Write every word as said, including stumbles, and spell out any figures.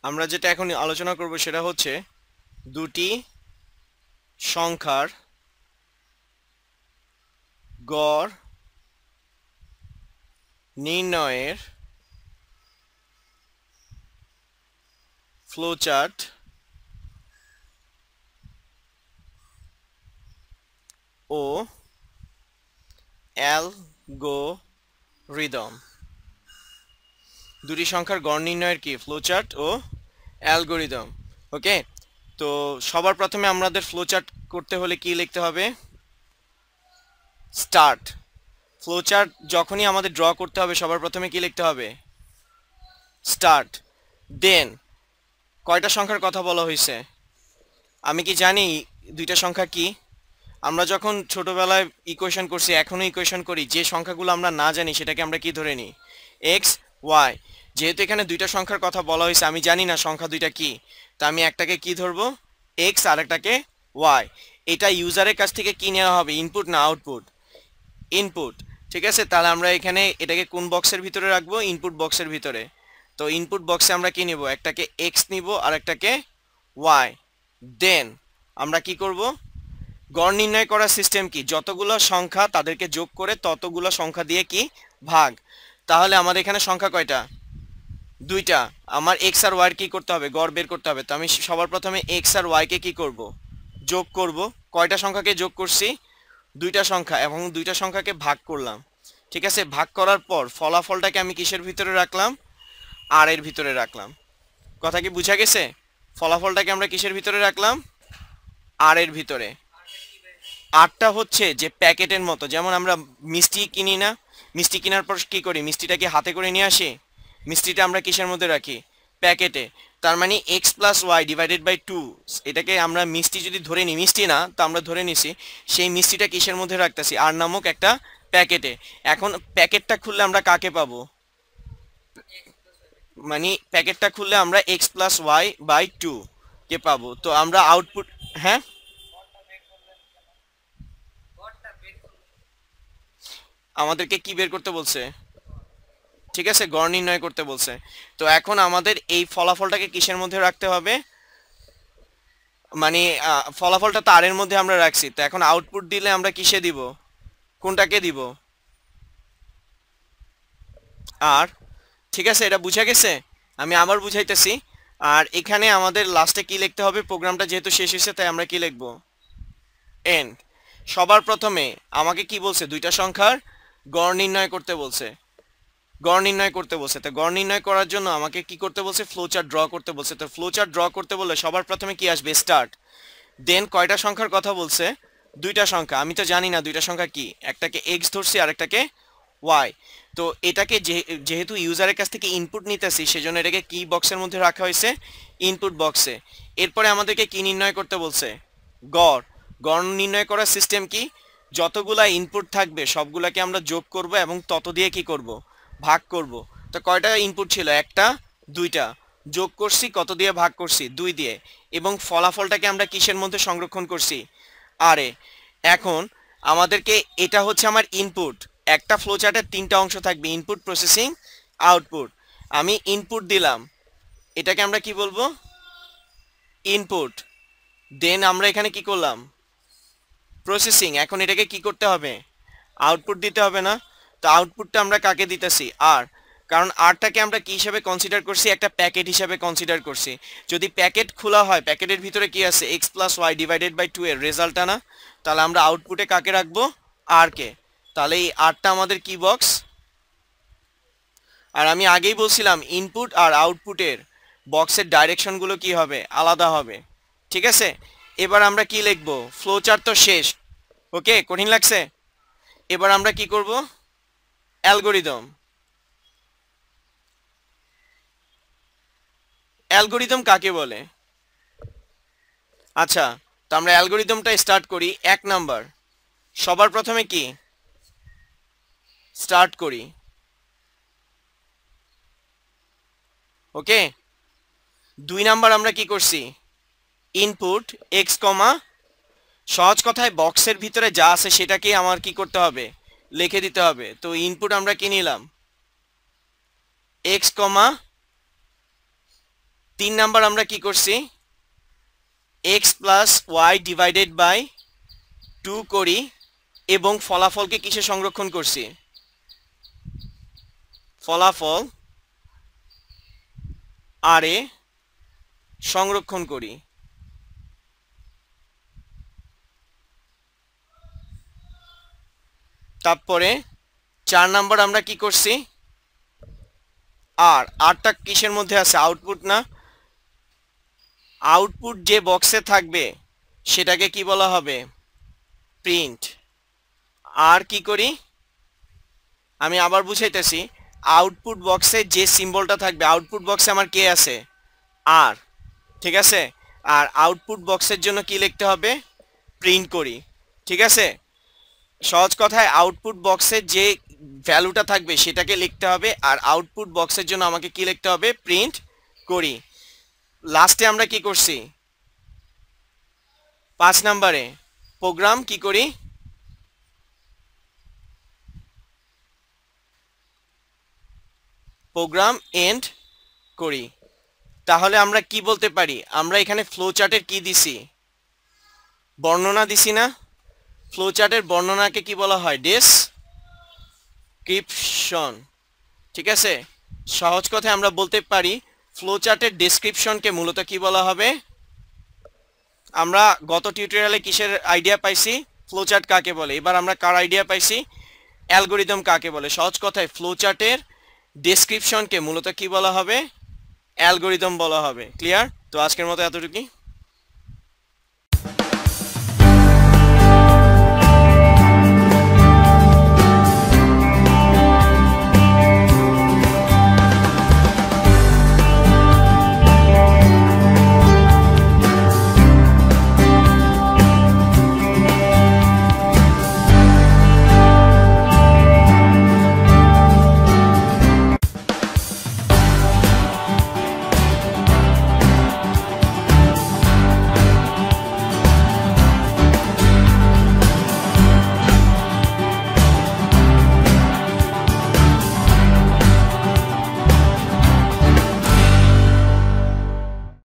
আমরা যেটা এখন আলোচনা করব সেটা হচ্ছে দুটি সংখ্যার গড় নির্ণয়ের ফ্লোচার্ট ও অ্যালগোরিদম। দুটি সংখ্যার গড় নির্ণয়ের কি ফ্লোচার্ট ও অ্যালগোরিদম। ওকে, তো সবার প্রথমে আমাদের ফ্লোচার্ট করতে হলে কি লিখতে হবে? স্টার্ট। ফ্লোচার্ট যখনই আমাদের ড্র করতে হবে সবার প্রথমে কি লিখতে হবে? স্টার্ট। দেন কয়টা সংখ্যার কথা বলা হয়েছে? আমি কি জানি দুইটা সংখ্যা কি? আমরা যখন ছোটবেলায় ইকুয়েশন করছি, এখনো ইকুয়েশন করি, যে সংখ্যাগুলো আমরা না জানি সেটাকে আমরা কি ধরে নিই? X Y. যেহেতু এখানে দুইটা সংখ্যার কথা বলা হয়েছে, আমি জানি না সংখ্যা দুইটা কি, তা আমি একটাকে কি ধরবো? এক্স, আর একটাকে ওয়াই। এটা ইউজারের কাছ থেকে কি নেওয়া হবে? ইনপুট না আউটপুট? ইনপুট। ঠিক আছে, তাহলে আমরা এখানে এটাকে কোন বক্সের ভিতরে রাখবো? ইনপুট বক্সের ভিতরে। তো ইনপুট বক্সে আমরা কি নিব? একটাকে এক্স নিব আর একটাকে ওয়াই। দেন আমরা কি করব? গড় নির্ণয় করার সিস্টেম কি? যতগুলো সংখ্যা তাদেরকে যোগ করে ততগুলো সংখ্যা দিয়ে কি ভাগ। তাহলে আমাদের এখানে সংখ্যা কয়টা? দুইটা। আমার এক্স আর ওয়াই কি করতে হবে? গড় বের করতে হবে। তো আমি সবার প্রথমে এক্স আর ওয়াই কে কি করব? যোগ করব। কয়টা সংখ্যাকে যোগ করছি? দুইটা সংখ্যা, এবং দুইটা সংখ্যাকে ভাগ করলাম। ঠিক আছে, ভাগ করার পর ফলাফলটাকে আমি কিসের ভিতরে রাখলাম? আর এর ভিতরে রাখলাম। কথা কি বুঝা গেছে? ফলাফলটাকে আমরা কিসের ভিতরে রাখলাম? আর এর ভিতরে। আটটা হচ্ছে যে প্যাকেটের মতো, যেমন আমরা মিষ্টি কিনি না, মিষ্টি কেনার পর কি করি? মিষ্টিটাকে হাতে করে নিয়ে আসি। মিষ্টিটা আমরা কিসের মধ্যে রাখি? প্যাকেটে। তার মানে X plus Y divided by two, এটাকে আমরা মিষ্টি যদি ধরে নিই, মিষ্টি না তো আমরা ধরে নিছি, সেই মিষ্টিটা কিসের মধ্যে রাখতেছি? আর নামক একটা প্যাকেটে। এখন প্যাকেটটা খুললে আমরা কাকে পাবো? মানে প্যাকেটটা খুললে আমরা X plus Y by two কে পাবো। তো আমরা আউটপুট, হ্যাঁ আমাদেরকে কি বের করতে বলছে? ঠিক আছে, গড় নির্ণয় করতে বলছে। তো এখন আমাদের এই ফলাফলটাকে কিসের মধ্যে রাখতে হবে? মানে আহ, ফলাফলটা তারের মধ্যে আমরা রাখছি, তো এখন আউটপুট দিলে আমরা কিসে দিব? কোনটাকে দিব? আর। ঠিক আছে, এটা বুঝা গেছে? আমি আবার বুঝাইতেছি। আর এখানে আমাদের লাস্টে কি লিখতে হবে? প্রোগ্রামটা যেহেতু শেষ হয়েছে তাই আমরা কি লিখবো? এন্ড। সবার প্রথমে আমাকে কি বলছে? দুইটা সংখ্যার গড় নির্ণয় করতে বলছে। গড় নির্ণয় করতে বলছে, তো গড় নির্ণয় করার জন্য আমাকে কি করতে বলছে? ফ্লোচার্ট ড্র করতে বলছে। তো ফ্লোচার্ট ড্র করতে বললে সবার প্রথমে কি আসবে? স্টার্ট। দেন কয়টা সংখ্যার কথা বলছে? দুইটা সংখ্যা। আমি তো জানি না দুইটা সংখ্যা কি, একটাকে এক্স ধরছি আর একটাকে ওয়াই। তো এটাকে যেহেতু ইউজারের কাছ থেকে ইনপুট নিতেছি, সেজন্য এটাকে কি বক্সের মধ্যে রাখা হয়েছে? ইনপুট বক্সে। এরপরে আমাদেরকে কি নির্ণয় করতে বলছে? গড়। গড় নির্ণয় করার সিস্টেম কি? যতগুলা ইনপুট থাকবে সবগুলাকে আমরা যোগ করব এবং তত দিয়ে কি করব? ভাগ করব। তো কয়টা ইনপুট ছিল? একটা, দুইটা। যোগ করছি কত দিয়ে? ভাগ করছি দুই দিয়ে। এবং ফলাফলটাকে আমরা কিসের মধ্যে সংরক্ষণ করছি? আরে এখন আমাদেরকে, এটা হচ্ছে আমার ইনপুট। একটা ফ্লোচার্টের তিনটা অংশ থাকবে: ইনপুট, প্রসেসিং, আউটপুট। আমি ইনপুট দিলাম, এটাকে আমরা কি বলবো? ইনপুট। দেন আমরা এখানে কি করলাম? প্রসেসিং। এখন এটাকে কি করতে হবে? আউটপুট দিতে হবে না? তো আউটপুটটা আমরা কাকে দিতেছি? আর। কারণ আরটাকে আমরা কি হিসাবে কনসিডার করছি? একটা প্যাকেট হিসাবে কনসিডার করছি। যদি প্যাকেট খোলা হয়, প্যাকেটের ভিতরে কি আছে? X plus Y divided by two এর রেজাল্টটা না? তাহলে আমরা আউটপুটে কাকে রাখবো? আর কে। তাহলে এই আরটা আমাদের কি বক্স? আর আমি আগেই বলছিলাম ইনপুট আর আউটপুটের বক্সের ডাইরেকশনগুলো কি হবে? আলাদা হবে। ঠিক আছে, এবার আমরা কি লিখবো? ফ্লোচার্ট তো শেষ। ওকে, কঠিন লাগছে? এবার আমরা কি করব? অ্যালগোরিদম। অ্যালগোরিদম কাকে বলে? আচ্ছা, তো আমরা অ্যালগোরিদমটা স্টার্ট করি। এক নাম্বার, সবার প্রথমে কি স্টার্ট করি? ওকে। দুই নাম্বার আমরা কি করছি? ইনপুট এক্স কমা, সহজ কথায় বক্সের ভিতরে যা আছে সেটাকে আমার কি করতে হবে? লিখে দিতে হবে। তো ইনপুট আমরা কি নিলাম? এক্স কমা তিন নাম্বার আমরা কি করছি, x plus Y divided by two করি এবং ফলাফলকে কিসে সংরক্ষণ করছি, ফলাফল আর এ সংরক্ষণ করি। তারপরে চার নাম্বার আমরা কি করছি, আর আরটা কিসের মধ্যে আছে, আউটপুট না, আউটপুট যে বক্সে থাকবে সেটাকে কি বলা হবে, প্রিন্ট। আর কি করি, আমি আবার বুঝাইতেছি, আউটপুট বক্সে যে সিম্বলটা থাকবে, আউটপুট বক্সে আমার কে আছে, আর, ঠিক আছে, আর আউটপুট বক্সের জন্য কি লিখতে হবে, প্রিন্ট করি। ঠিক আছে, সহজ কথায় আউটপুট বক্সের যে ভ্যালুটা থাকবে সেটাকে লিখতে হবে, আর আউটপুট বক্সের জন্য আমাকে কি লিখতে হবে, প্রিন্ট করি। লাস্টে আমরা কি করছি, পাঁচ নাম্বারে প্রোগ্রাম কি করি, প্রোগ্রাম এন্ড করি। তাহলে আমরা কি বলতে পারি, আমরা এখানে ফ্লো চার্টের কি দিছি, বর্ণনা দিছি না, ফ্লো চার্টের বর্ণনাকে কি বলা হয়, ডেসক্রিপশন। ঠিক আছে, সহজ কথায় আমরা বলতে পারি ফ্লো চার্টের ডেসক্রিপশনকে মূলত কি বলা হবে, আমরা গত টিউটোরিয়ালে কিসের আইডিয়া পাইছি, ফ্লো চার্ট কাকে বলে, এবার আমরা কার আইডিয়া পাইছি, অ্যালগরিদম কাকে বলে। সহজ কথায় ফ্লো চার্টের ডেসক্রিপশনকে মূলত কি বলা হবে, অ্যালগরিদম বলা হবে। ক্লিয়ার? তো আজকের মতো এতটুকুই।